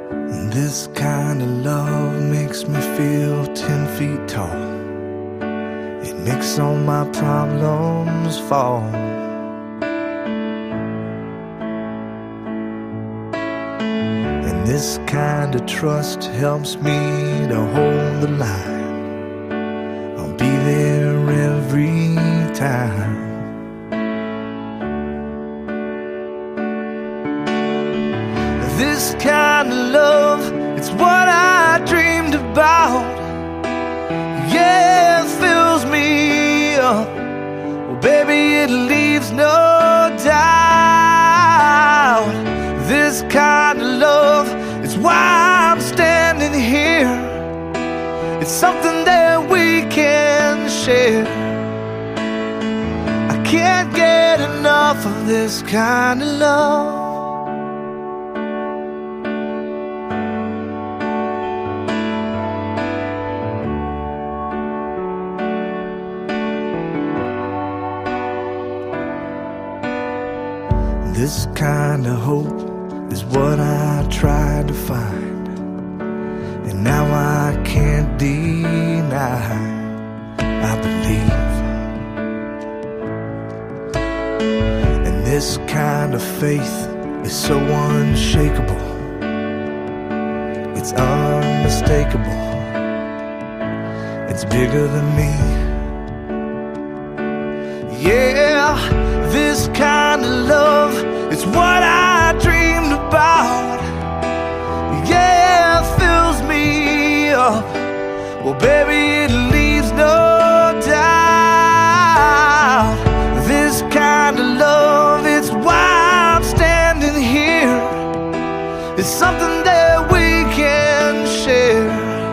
This kind of love makes me feel 10 feet tall. It makes all my problems fall. And this kind of trust helps me to hold the line. I'll be there every time. This kind of love, it's what I dreamed about. Yeah, it fills me up. Well, baby, it leaves no doubt. This kind of love, it's why I'm standing here. It's something that we can share. I can't get enough of this kind of love. This kind of hope is what I tried to find, and now I can't deny I believe. And this kind of faith is so unshakable, it's unmistakable, it's bigger than me. Yeah, this kind of love, it's what I dreamed about. Yeah, it fills me up. Well, baby, it leaves no doubt. This kind of love, it's why I'm standing here. It's something that we can share.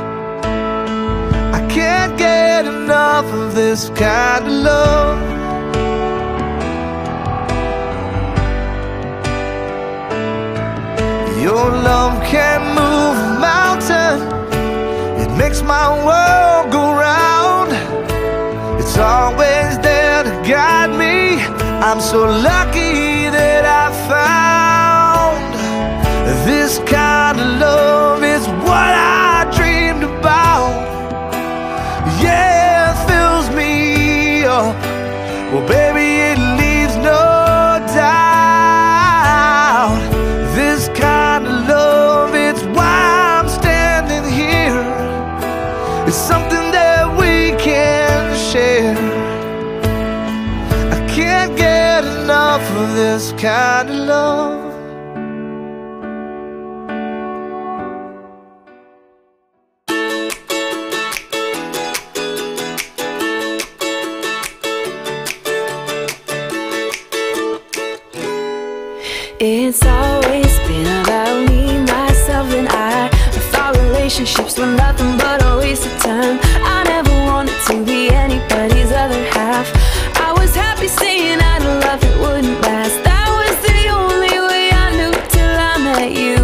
I can't get enough of this kind of love. Your love can move a mountain. It makes my world go round. It's always there to guide me. I'm so lucky that I found this kind of love. It's what I dreamed about. Yeah, it fills me up. Well, baby, it leaves no doubt. This kind of love, it's why I'm standing here. It's something that we can share. I can't get enough of this kind of love. It's always been about me, myself and I thought relationships were nothing but a waste of time. I never wanted to be anybody's other half. I was happy saying I'd love it wouldn't last. That was the only way I knew till I met you.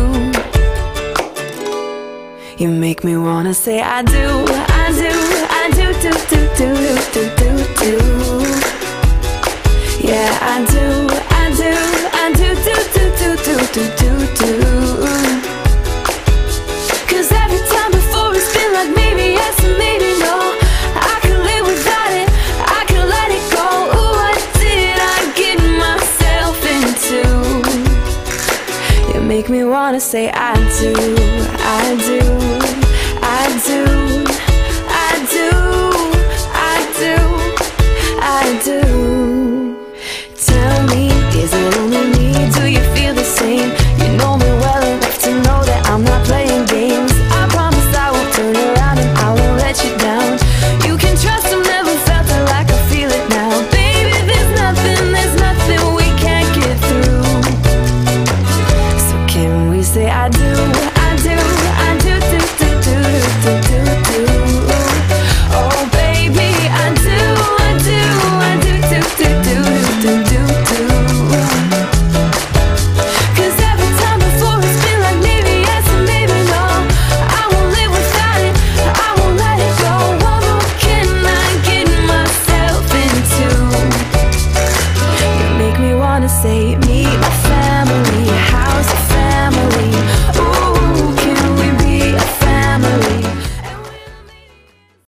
You make me wanna say I do, I do, I do, do, do, do, do, do, do. Yeah, I do, I do, I do, do, do, do, do, do, do, do. Cause every time before it's been like maybe yes and maybe no. I can live without it, I can let it go. Ooh, what did I get myself into? You make me wanna say I do, I do, I do, I do, I do, I do. Tell me, is it only me? Do you feel the same? You know me well enough to know that I'm not playing games. I promise I won't turn around and I won't let you down. You can trust I've never felt it like I feel it now. Baby, there's nothing we can't get through. So can we say I do, I do, I do, do, do, do, do, do, do. Oh baby, I do, I do, I do, do, do, do, do, do, do. Cause every time before it's been like maybe yes and maybe no. I won't live without it, I won't let it go. What more can I get myself into? You make me wanna say me,